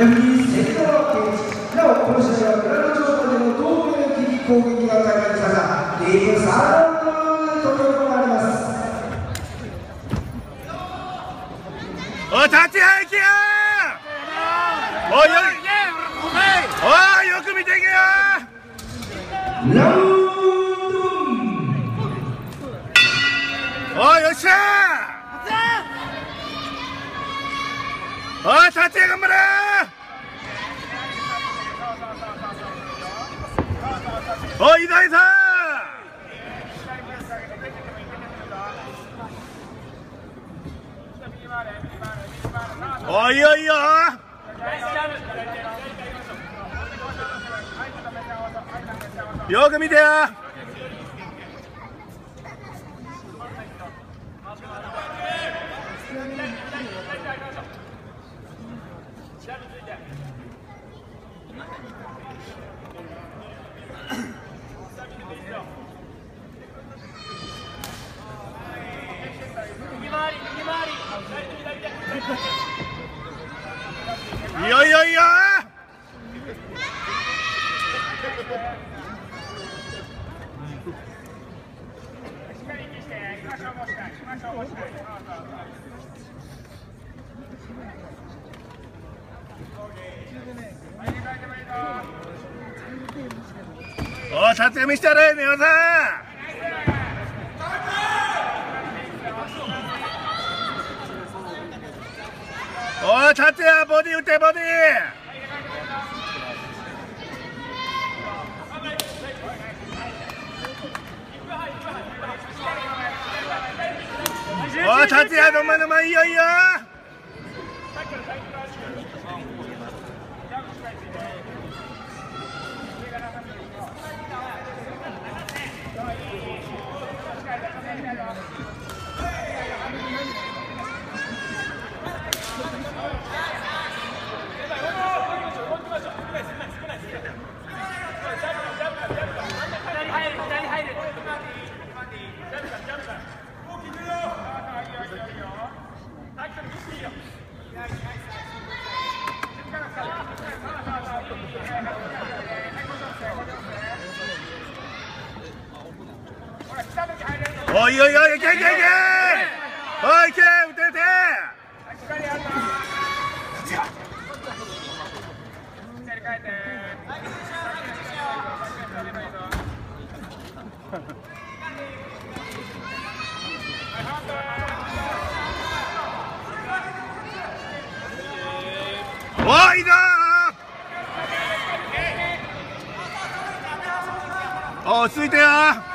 レフリー関川圭一。なおこの試合はグラウンド上までの同盟的攻撃が開幕されたリーグ3ラウンドと行われます。 おい立ち入きやおいおいよく見ていけよラウンドおいよっしゃおい立ち頑張れおいいたいたおいよいよよく見てよいいよいいよいいよおい撮影見してやれ皆さんおい達也ボディ打てボディおい達也の前の前いいよいいよおいおいおいいけいけいけおいいけ打て打ておいいいぞお落ち着いてよ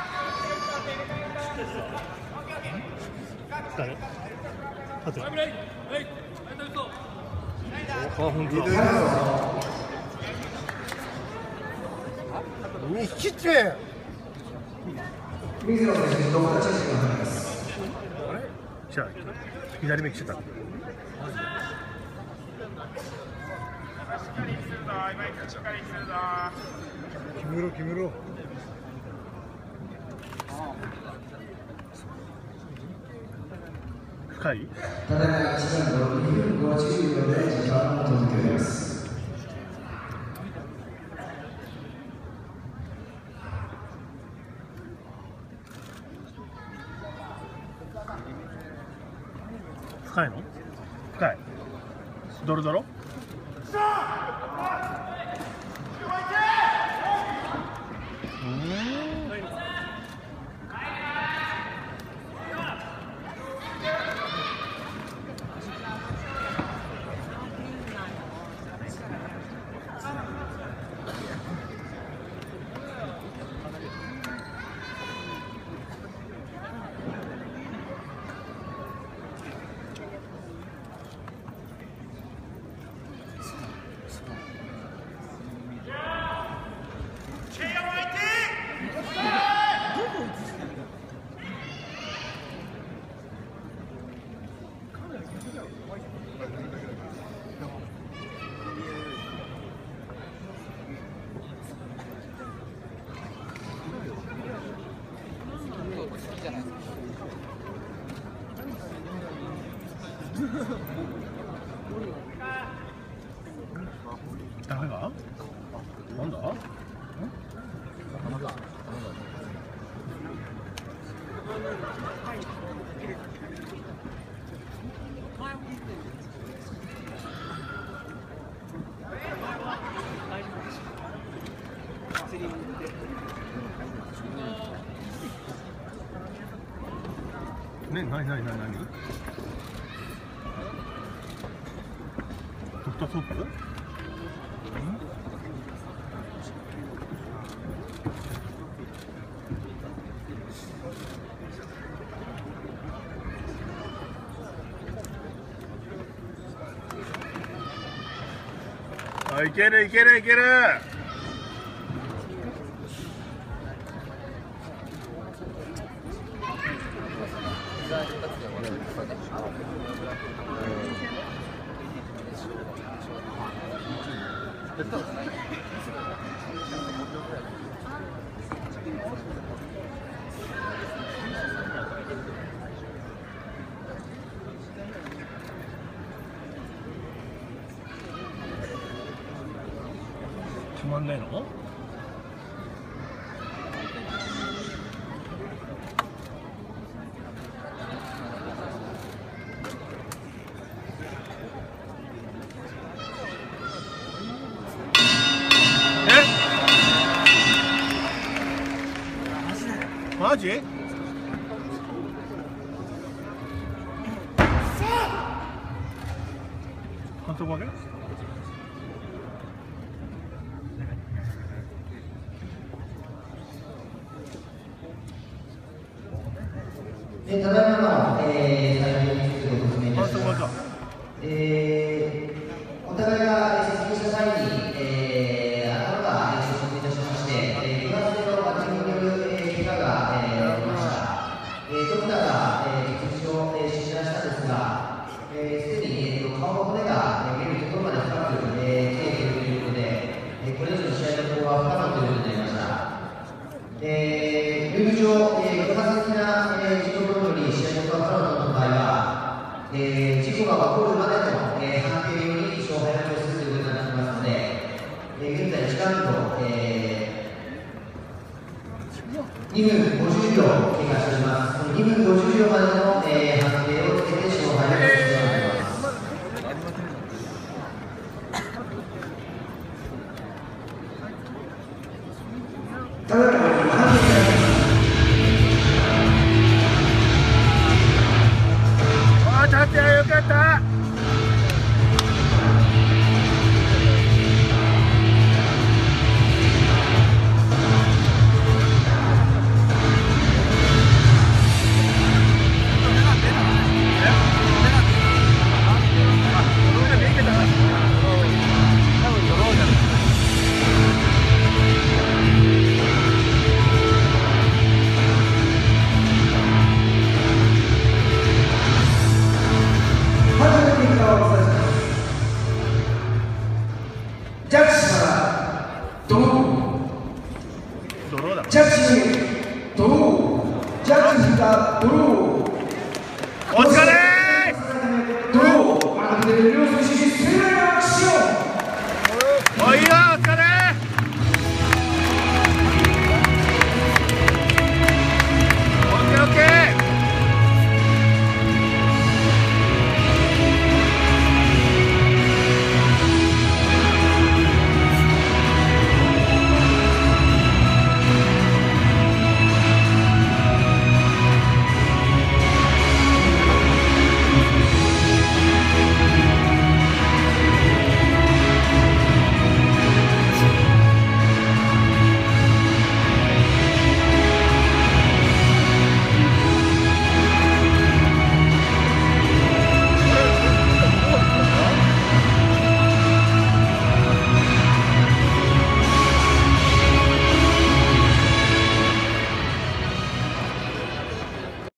本当だ。 引きって。 水野選手どこかチェンジが入ります。 じゃあ左目来てた。 決めろ決めろ。 深い？ ただいま1番の2分50秒で時間を続けています。 深いの？深い。ドロドロ？ 誰が？なんだ？ね、なにドクターソープ？あ、いけるいけるいける。決まんないの？マジ？反則負け？ ただいまの、最初についてご説明いたします。お互いが接近した際に、頭が衝突いたしまして、2月のバッティングによる怪我が起きました。ドクターが術中を診断したんですが、すでに顔の骨が見えるところまで深く切れているということで、これ以上の試合の方は不可能ということになりました。ルール上、偶発的な事故等により試合が不可能の場合は、事故が起こるまでの判定により勝敗を決するということになっていますので、現在時間と、2分50秒経過しております。2分50秒までの、判定をつけて勝敗を決すると思います。 ただいま判定になります。 あ、立ってよかった。